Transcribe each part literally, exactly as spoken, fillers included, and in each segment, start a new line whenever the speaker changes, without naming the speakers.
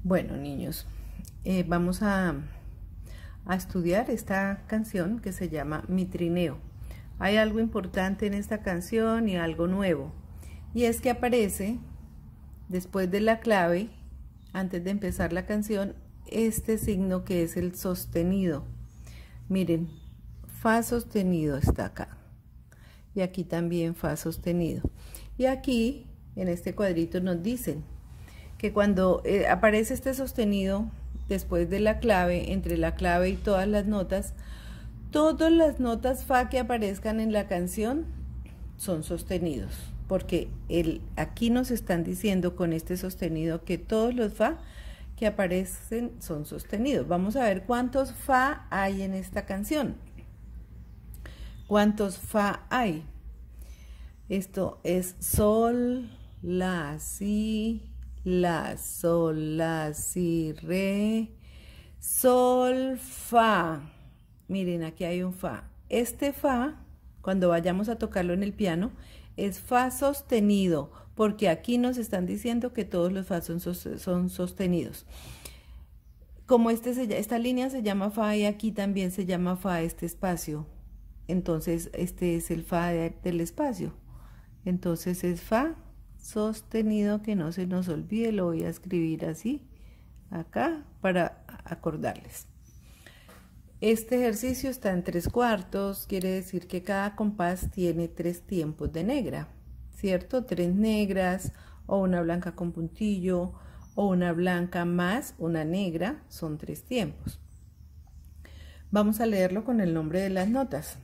Bueno, niños, eh, vamos a, a estudiar esta canción que se llama Mi Trineo. Hay algo importante en esta canción y algo nuevo, y es que aparece después de la clave, antes de empezar la canción, este signo que es el sostenido. Miren, fa sostenido está acá, y aquí también fa sostenido, y aquí en este cuadrito nos dicen que cuando eh, aparece este sostenido después de la clave, entre la clave y todas las notas, todas las notas fa que aparezcan en la canción son sostenidos, porque el, aquí nos están diciendo con este sostenido que todos los fa que aparecen son sostenidos. Vamos a ver cuántos fa hay en esta canción. ¿Cuántos fa hay? Esto es sol, la, si, la, sol, la, si, re, sol, fa. Miren, aquí hay un fa. Este fa, cuando vayamos a tocarlo en el piano, es fa sostenido, porque aquí nos están diciendo que todos los fa son, son sostenidos. Como este se, esta línea se llama fa y aquí también se llama fa este espacio, entonces este es el fa de, del espacio. Entonces es fa sostenido, que no se nos olvide, lo voy a escribir así acá para acordarles. Este ejercicio está en tres cuartos, quiere decir que cada compás tiene tres tiempos de negra, ¿cierto? Tres negras o una blanca con puntillo o una blanca más una negra, son tres tiempos. Vamos a leerlo con el nombre de las notas.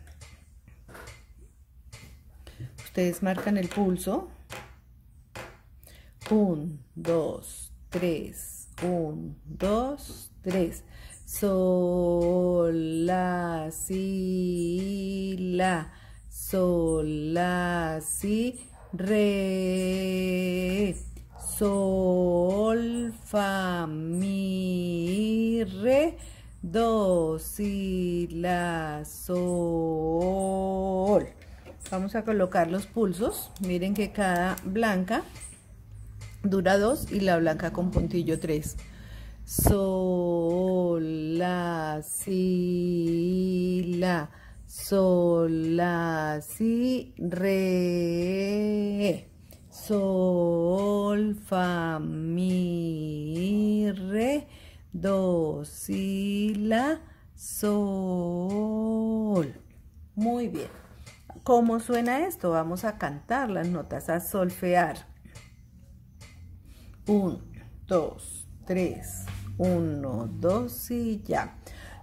Ustedes marcan el pulso. Un, dos, tres. Un, dos, tres. Sol, la, si, la. Sol, la, si, re. Sol, fa, mi, re. Do, si, la, sol. Vamos a colocar los pulsos. Miren que cada blanca dura dos y la blanca con puntillo tres. Sol, la, si, la. Sol, la, si, re. Sol, fa, mi, re. Do, si, la, sol. Muy bien. ¿Cómo suena esto? Vamos a cantar las notas, a solfear. Un, dos, tres. Uno, dos y ya.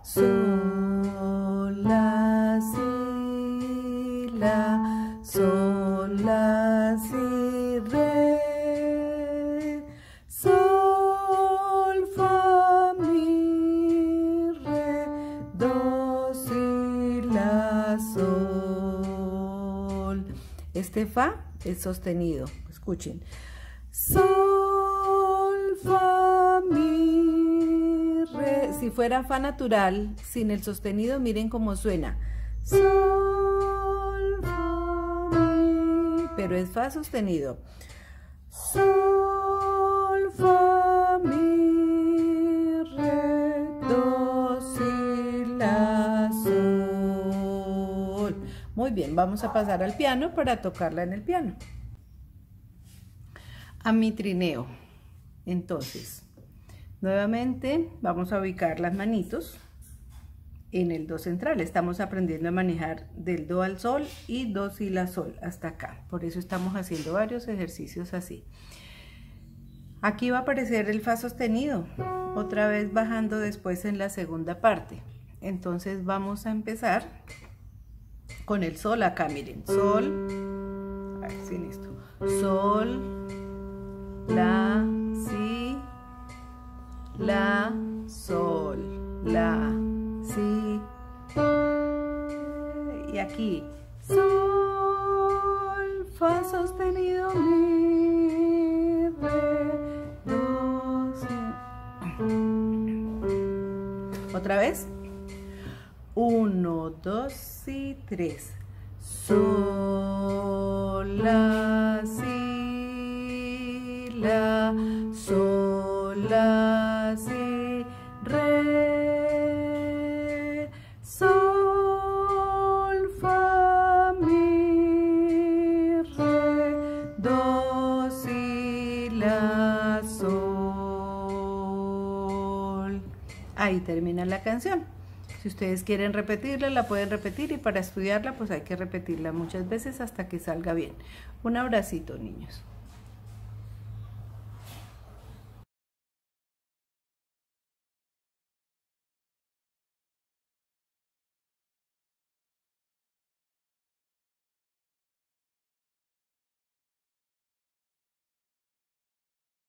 Sol, la, si, la. Sol, la, si, re. Sol, fa, mi, re. Do, si, la, sol. Este fa es sostenido. Escuchen. Sol, fa, mi, re. Si fuera fa natural, sin el sostenido, miren cómo suena. Sol, fa, mi. Pero es fa sostenido. Sol, fa, mi, re, do, si, la, sol. Muy bien, vamos a pasar al piano para tocarla en el piano. A mi trineo. Entonces, nuevamente vamos a ubicar las manitos en el do central. Estamos aprendiendo a manejar del do al sol y do si la sol hasta acá. Por eso estamos haciendo varios ejercicios así. Aquí va a aparecer el fa sostenido, otra vez bajando después en la segunda parte. Entonces vamos a empezar con el sol acá, miren. Sol, a ver, sin esto. Sol, la, si, la, sol, la, si, y aquí sol, fa sostenido, mi, re, do, si. Otra vez. Uno, dos y tres. Sol, la, si, la, sol, la, ahí termina la canción. Si ustedes quieren repetirla, la pueden repetir, y para estudiarla pues hay que repetirla muchas veces hasta que salga bien. Un abracito, niños.